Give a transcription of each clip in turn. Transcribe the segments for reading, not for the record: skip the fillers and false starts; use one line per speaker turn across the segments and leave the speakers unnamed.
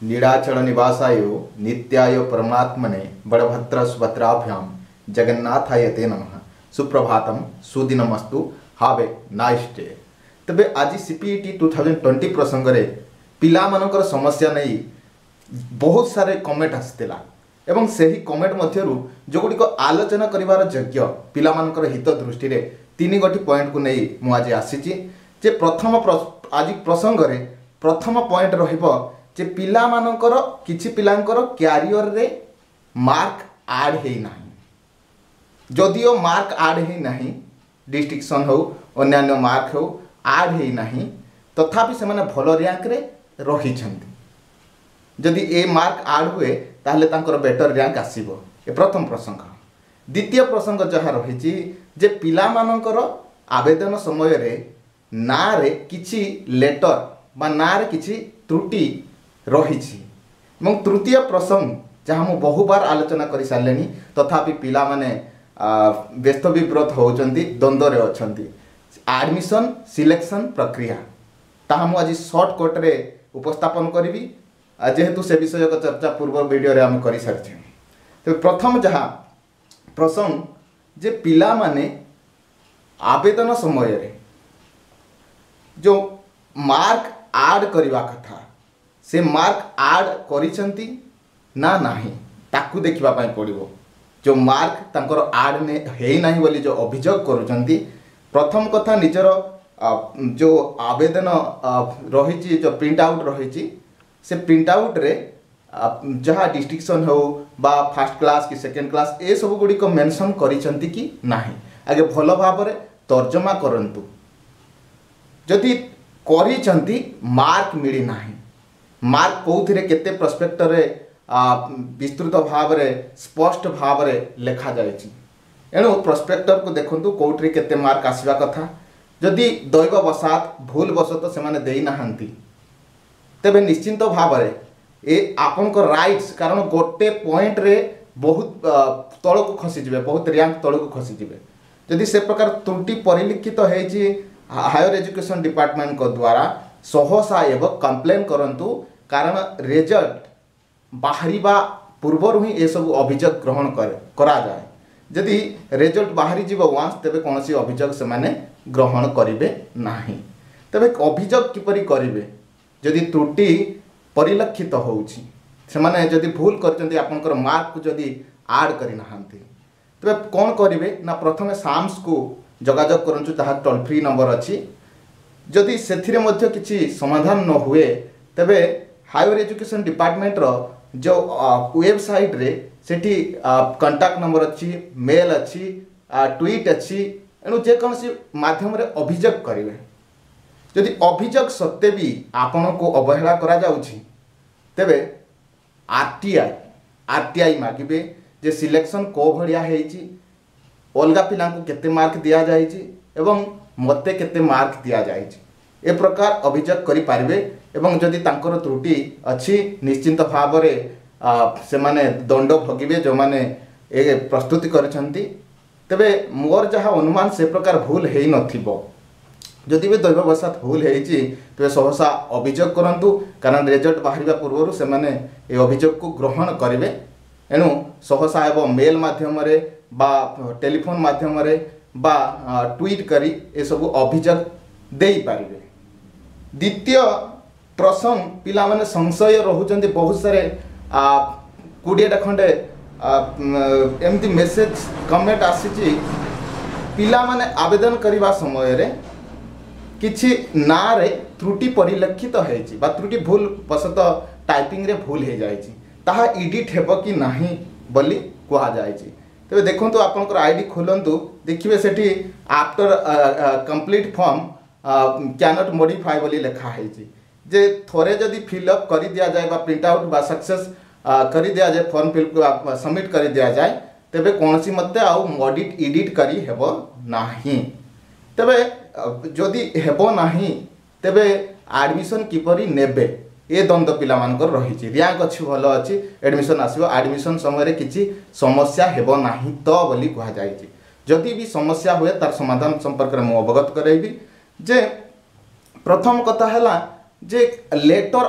नीलाचल निवासाय नित्याय परमात्मने बलभद्र सुभद्राभ्याम जगन्नाथाय ते नमः। सुप्रभातम सुदिनमस्तु हाव ए नाइस डे। तबे आज सीपीईटी 2020 प्रसंग रे पिला मानकर समस्या नहीं बहुत सारे कमेंट आसला एवं सही कमेंट मध्यरु जो गुडी को आलोचना करिवार योग्य पिला मानकर हित दृष्टि रे तीन गोटी पॉइंट को नहीं मु आज आसीची जे प्रथम आज प्रसंग रे प्रथम पॉइंट रहिबो जे पिला मानकर किछि पिलांकर कैरियर रे मार्क ऐड हेई नाही। जदियो मार्क ऐड हेई नाही डिस्टिंक्शन हो अन्य मार्क हो ऐड हेई नाही तथापि से माने भलो रैंक रे रही छंती। जदि ए मार्क ऐड हुए ताहले तांकर बेटर रैंक आसीबो। ए प्रथम प्रसंग। द्वितीय प्रसंग जहा रहिछि जे पिला मानकर आवेदन समय रे ना रे किछि लेटर बा ना रे किछि त्रुटि रही। तृतीय प्रसंग जहाँ मु बहु बार आलोचना कर सारे तथापि पिला माने व्यस्त विब्रत होचंती द्वंद्व अच्छी एडमिशन सिलेक्शन प्रक्रिया ताहा मु आज शॉर्टकट रे उपस्थापन करी जेहेतु से विषय का चर्चा पूर्व वीडियो रे हम कर सारी। तो प्रथम जहाँ प्रसंग जे पिला माने आवेदन समय रे जो मार्क ऐड करवा कथा से मार्क ऐड करिसंती ना नाही ताकू देखिबा पई पड़िबो। जो मार्क तांकर ऐड ने हेई नाही बोली जो अभियोग करूचंती प्रथम कथा निजर जो आवेदन रही जो प्रिंट आउट रही से प्रिंट आउट रे जहाँ डिस्टिंक्शन हो बा फर्स्ट क्लास कि सेकेंड क्लास ए सब गुडी को मेंशन करिसंती कि नाही आगे भलो भाव रे तर्जमा करंतु। जदि करिसंती मार्क मिली नाही मार्क कौथिरे केते प्रोस्पेक्टर रे विस्तृत भाव रे स्पष्ट भाव रे लिखा जायछि एणु प्रोस्पेक्टर को देखंतु कौठरे केते मार्क आसीबा कथा। जदि दैव वसात भूल वशत से माने देई नाहंती तेबे निश्चिंत भाव रे ए आपन को राइट्स कारण गोटे पॉइंट रे बहुत तळ को खसी जिवे बहुत रैंक तळ को खसी जिवे। जदि से प्रकार त्रुटि परिलिखित हेछि हायर एजुकेशन डिपार्टमेंट को द्वारा सहसा एवं कंप्लेन करंतु कारण रिजल्ट बाहरिबा पूर्वर ही ये सब अभियोग ग्रहण करा जाए। जदि रिजल्ट बाहरी जीव वांस तेबे कोनसी अभियोग से माने ग्रहण करिवे नाही। तेबे अभियोग किपरि करिवे जदि त्रुटि परिलक्षित होउछि से माने जदि भूल करचंती आपनकर मार्क को जदि ऐड करि नाहंती तेबे कोन करिवे ना प्रथमे साम्स को जोगाजोग करंचु ताहा टोल फ्री नंबर अछि। जदि सेथिरे मध्य किछि समाधान न हुए तेबे हायर एजुकेशन डिपार्टमेंट रो जो वेबसाइट रे सेठी कांटेक्ट नंबर अच्छी मेल अच्छी ट्वीट अच्छी एणु जेकोसी माध्यम रे अभियोग करिवे। जदि अभियोग सत्य भी आपण को अवहेला करा जाउछि तेबे आरटीआई मागिबे जे सिलेक्शन को भलिया हेछि अलगा पिला को केते मार्क दिया जायछि एवं मते केते मार्क दिया जायछि ए प्रकार अभियोग करि पारिबे। एवं जदि तांकर त्रुटि अच्छी निश्चिंत भाव रे से माने दंड भोगिबे जो माने ए प्रस्तुति करछंती। तबे मोर जहाँ अनुमान से प्रकार भूल हेई नथिबो जदि भी दैववशात भूल हेछि तबे सहसा अभियोग करंतु कारण रिजल्ट बाहरिबा पूर्व से माने ए अभियोग को ग्रहण करिवे। एणु सहसा एवं मेल माध्यम रे बा टेलीफोन माध्यम रे बा ट्वीट करी ए सब अभियोग देई पारिबे। द्वितीय प्रसंग पिला माने संशय रहुचंती बहुत सारे 20टा खंडे एमती मेसेज कमेंट आसीची पिला माने आवेदन करिवा समय रे किछि ना रे त्रुटि परिलक्षित हेछि बा त्रुटि भूल वशत टाइपिंग रे भूल हे जायछि ताहा एडिट हेबो कि नाही बोली कुआ जायछि। तबे देखंतु आपनकर आईडी खोलंतु देखिबे सेठी after complete form can not modify बोली लिखा हेछि जे थोरे जदि फिलअप कर दिया जाए बा प्रिंट आउट बा सक्सेस कर दिया जाए फॉर्म फिल को सबमिट कर दिया जाए तेबे कोनसी मते आउ मॉडिट एडिट करी हेबो नाही। तेबे जदि हेबो नाही तेबे एडमिशन किपरि नेबे ए द्वंद्व पिला मानकर रही रैंक अच्छी भल अच्छी एडमिशन आसो एडमिशन समय किसी समस्या हेबो नाही तो बोली कह जाए। जदि भी समस्या हुए तार समाधान संपर्क में अवगत करैबी जे प्रथम कथा है जे लेटर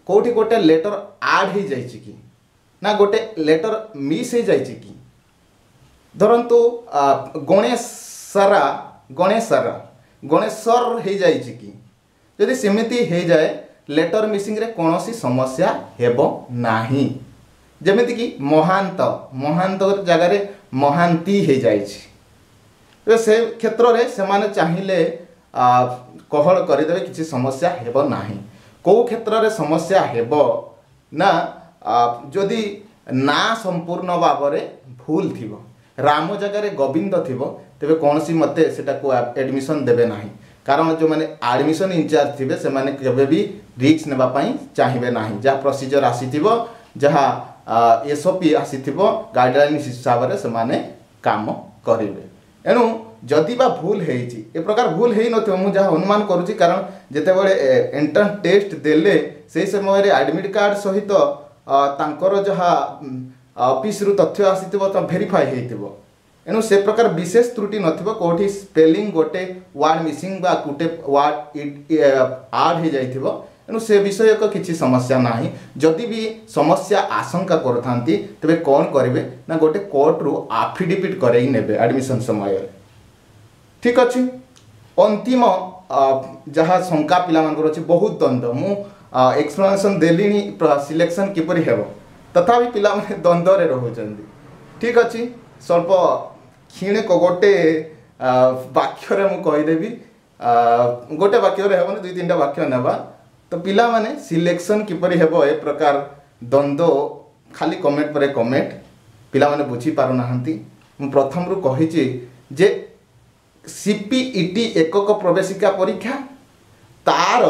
कोठी गोटे लेटर आड हो जाइए कि ना गोटे लेटर मिस हो जाइए कि धरतु गणेशरा गणेशरा गणेशर हो जाइए कि जदि सेमिति हो जाए लेटर मिसिंग रे कौन सी समस्या हेबो नाही। जेमिति कि महांत महांत जगार महांती हो जाइए से क्षेत्र में से माने चाहिए कहल करदे किसी समस्या हेबो नाही। कौ क्षेत्र में समस्या हेबो ना जदि ना संपूर्ण भाव में भूल थी राम जगार गोविंद थी तेरे कौन सी मते सेटा को एडमिशन देवे ना कारण जो मैंने एडमिशन इंचार्ज थे से माने केबे भी रिस्क नेबा पई चाहिए ना जहाँ प्रोसीजर आसीथिबो जहाँ एसओपी आसीथिबो गाइडलाइन हिसाब से माने काम करेंगे। एणु जदि बा भूल होइछि ए प्रकार भूल हो नथिबो मु जहाँ अनुमान करुछि कारण जेतेबेले एंट्रेंस टेस्ट देले से समय एडमिट कार्ड सहित तांकर जहाँ ऑफिस रु तथ्य आसीथिबो त वेरीफाई हेइथिबो। एणु से प्रकार विशेष त्रुटि नथिबो कोठी स्पेलिंग गोटे वर्ड मिसिंग बा गोटे वर्ड आड हो जाइथिबो। एणु से विषय को किसी समस्या नाही। जदि भी समस्या आशंका करथांती तबे कौन करेंगे ना गोटे कोर्ट रु एफिडेविट करई नेबे एडमिशन समय ठीक अच्छी। अंतिम जहाँ शंका पिला मानकर अछि बहुत द्वंद्व मु एक्सप्लेनेशन देली सिलेक्शन किपरि हेबो तथापि पिला माने द्वंद्व रे रहउचंदी ठीक अच्छी। स्वल्प क्षीण को गोटे वाक्य रे मु कहि देबी गोटे वाक्य रे हेबो दुई तीनटा वाक्य नेबा तो पिला माने सिलेक्शन किपरि हेबो ए प्रकार द्वंद्व खाली कमेंट पर कमेंट पिला माने बुझी पारु नाहंती। मु प्रथम रु कहिछि जे सीपीईटी एकक प्रवेशिका परीक्षा तार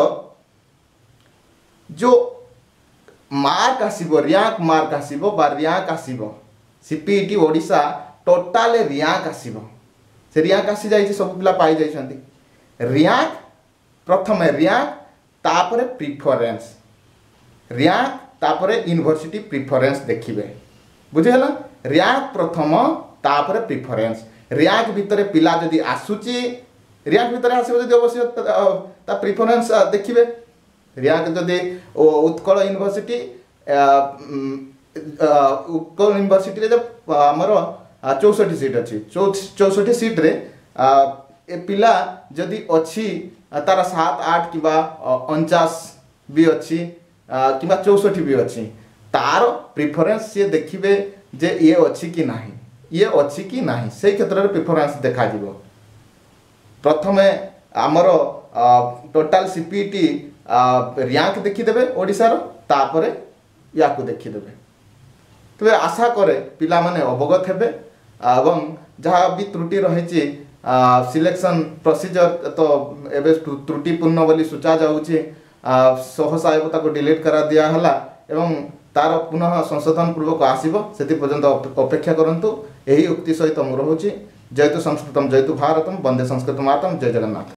जो मार्क आसीबो रैंक मार्क आसीबो बा रैंक आसीबो सीपीईटी ओडिशा टोटाल रैंक आसीबो से रैंक आसी जाइछि सब पिला पाई जाइछंती रैंक प्रथम रैंक तापरे प्रिफरेंस रैंक तापरे यूनिवर्सिटी प्रिफरेंस देखिबे बुझिहला रैंक प्रथम तापरे प्रिफरेंस रैंक भितर पिला जदि आसुची रैंक भितर आसीबो जदि अवश्य ता प्रिफरेंस देखिबे रैंक जदि उत्कल यूनिवर्सिटी उत्कल यूनिवर्सिटी जब आमर 64 सीट अच्छी 64 सीट रे ए पिला जदि अच्छी तार 7 8 कि 49 भी अच्छी कि 64 भी अच्छी तार प्रिफरेंस सी देखिए जे ये अच्छी कि नहीं ये अच्छी कि नहीं से क्षेत्र में प्रिफरेंस देखा दिबो। प्रथमे आमर टोटाल सीपीटी रैंक देखीदेवे ओडिशार तापरे या को देखीदेवे तेरे आशा करे पिला माने अवगत हेबे एवं जहाँ भी त्रुटि रही सिलेक्शन प्रोसीजर तो एबे त्रुटिपूर्ण बोली सूचा जाउछि सहसा को डिलीट करा दिया हला एवं तार पुनः संशोधन पूर्वक आसीबो सेति पर्यंत अपेक्षा करंतु। यही उक्ति सहित मु रहुछि जयतु संस्कृतम जयतु भारतम वंदे संस्कृत मातरम जय जगन्नाथ।